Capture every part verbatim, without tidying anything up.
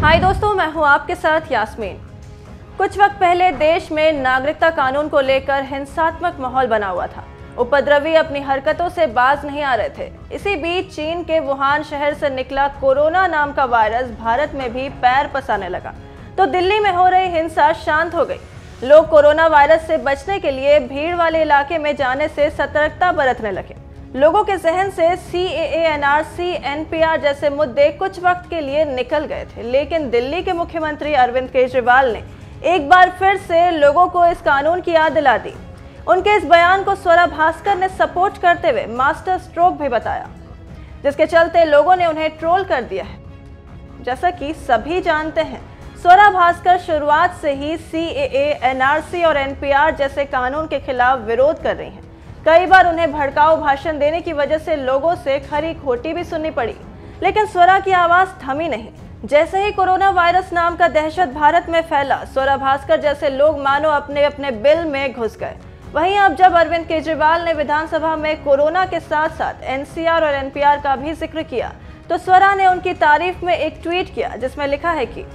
हाय दोस्तों, मैं हूं आपके साथ यास्मीन। कुछ वक्त पहले देश में नागरिकता कानून को लेकर हिंसात्मक माहौल बना हुआ था। उपद्रवी अपनी हरकतों से बाज नहीं आ रहे थे। इसी बीच चीन के वुहान शहर से निकला कोरोना नाम का वायरस भारत में भी पैर पसारने लगा, तो दिल्ली में हो रही हिंसा शांत हो गई। लोग कोरोना वायरस से बचने के लिए भीड़ वाले इलाके में जाने से सतर्कता बरतने लगे। लोगों के जहन से C A A, N R C, N P R जैसे मुद्दे कुछ वक्त के लिए निकल गए थे, लेकिन दिल्ली के मुख्यमंत्री अरविंद केजरीवाल ने एक बार फिर से लोगों को इस कानून की याद दिला दी। उनके इस बयान को स्वरा भास्कर ने सपोर्ट करते हुए मास्टर स्ट्रोक भी बताया, जिसके चलते लोगों ने उन्हें ट्रोल कर दिया है। जैसा कि सभी जानते हैं, स्वरा भास्कर शुरुआत से ही सी ए ए, एन आर सी और एन पी आर जैसे कानून के खिलाफ विरोध कर रही हैं। कई बार उन्हें भड़काऊ भाषण देने की वजह से लोगों से खरी खोटी भी सुननी पड़ी, लेकिन स्वरा की आवाज थमी नहीं। जैसे ही कोरोना वायरस नाम का दहशत भारत में फैला, स्वरा भास्कर जैसे लोग मानो अपने अपने बिल में घुस गए। वहीं अब जब अरविंद केजरीवाल ने विधानसभा में कोरोना के साथ साथ एन सी आर और एन पी आर का भी जिक्र किया, तो स्वरा ने उनकी तारीफ में एक ट्वीट किया, जिसमें लिखा है कि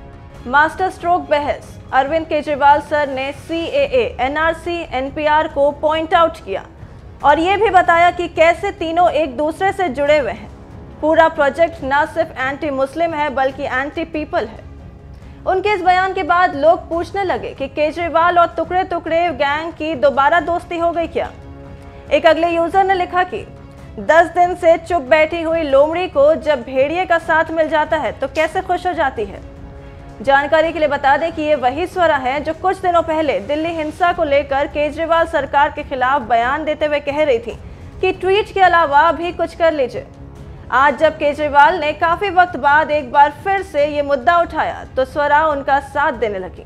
मास्टर स्ट्रोक बहस। अरविंद केजरीवाल सर ने C A A, N R C, N P R को पॉइंट आउट किया और ये भी बताया कि कैसे तीनों एक दूसरे से जुड़े हुए हैं। पूरा प्रोजेक्ट न सिर्फ एंटी मुस्लिम है बल्कि एंटी पीपल है। उनके इस बयान के बाद लोग पूछने लगे कि केजरीवाल और टुकड़े टुकड़े गैंग की दोबारा दोस्ती हो गई क्या। एक अगले यूजर ने लिखा कि दस दिन से चुप बैठी हुई लोमड़ी को जब भेड़िए का साथ मिल जाता है तो कैसे खुश हो जाती है। जानकारी के लिए बता दें कि ये वही स्वरा है जो कुछ दिनों पहले दिल्ली हिंसा को लेकर केजरीवाल सरकार के खिलाफ बयान देते हुए कह रही थी कि ट्वीट के अलावा भी कुछ कर लीजिए। आज जब केजरीवाल ने काफी वक्त बाद एक बार फिर से ये मुद्दा उठाया, तो स्वरा उनका साथ देने लगी।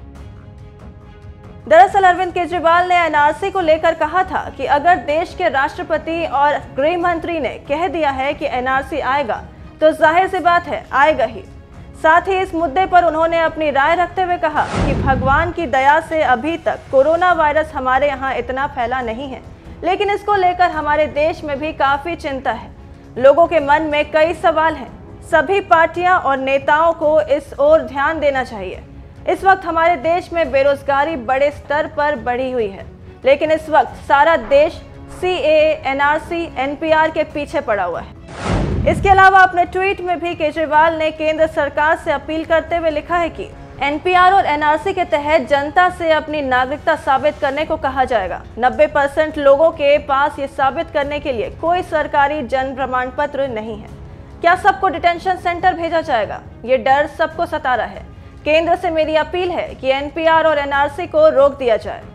दरअसल अरविंद केजरीवाल ने एन आर सी को लेकर कहा था कि अगर देश के राष्ट्रपति और गृह मंत्री ने कह दिया है कि एन आर सी आएगा, तो जाहिर सी बात है आएगा ही। साथ ही इस मुद्दे पर उन्होंने अपनी राय रखते हुए कहा कि भगवान की दया से अभी तक कोरोना वायरस हमारे यहाँ इतना फैला नहीं है, लेकिन इसको लेकर हमारे देश में भी काफी चिंता है। लोगों के मन में कई सवाल हैं। सभी पार्टियां और नेताओं को इस ओर ध्यान देना चाहिए। इस वक्त हमारे देश में बेरोजगारी बड़े स्तर पर बढ़ी हुई है, लेकिन इस वक्त सारा देश C A A, N R C, N P R के पीछे पड़ा हुआ है। इसके अलावा अपने ट्वीट में भी केजरीवाल ने केंद्र सरकार से अपील करते हुए लिखा है कि एन पी आर और एन आर सी के तहत जनता से अपनी नागरिकता साबित करने को कहा जाएगा। नब्बे परसेंट लोगों के पास ये साबित करने के लिए कोई सरकारी जन्म प्रमाण पत्र नहीं है। क्या सबको डिटेंशन सेंटर भेजा जाएगा? ये डर सबको सता रहा है। केंद्र से मेरी अपील है कि एन पी आर और एन आर सी को रोक दिया जाए।